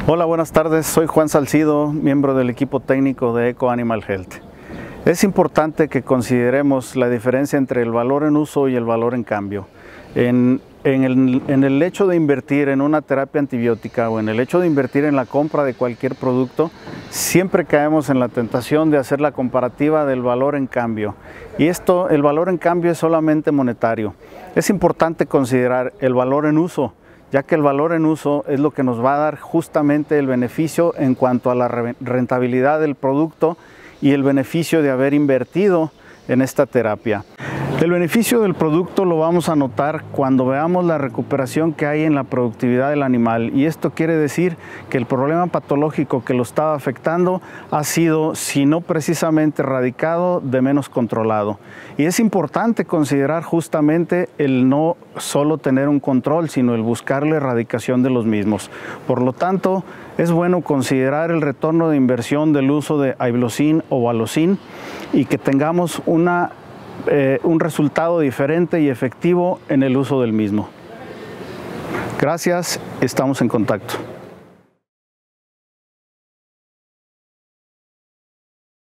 Hola, buenas tardes. Soy Juan Salcido, miembro del equipo técnico de Eco Animal Health. Es importante que consideremos la diferencia entre el valor en uso y el valor en cambio. En el hecho de invertir en una terapia antibiótica o en el hecho de invertir en la compra de cualquier producto, siempre caemos en la tentación de hacer la comparativa del valor en cambio. Y el valor en cambio es solamente monetario. Es importante considerar el valor en uso, ya que el valor en uso es lo que nos va a dar justamente el beneficio en cuanto a la rentabilidad del producto y el beneficio de haber invertido en esta terapia. El beneficio del producto lo vamos a notar cuando veamos la recuperación que hay en la productividad del animal, y esto quiere decir que el problema patológico que lo estaba afectando ha sido, si no precisamente erradicado, de menos controlado. Y es importante considerar justamente el no solo tener un control, sino el buscar la erradicación de los mismos. Por lo tanto, es bueno considerar el retorno de inversión del uso de Aivlocin o Valocin y que tengamos un resultado diferente y efectivo en el uso del mismo. Gracias, estamos en contacto.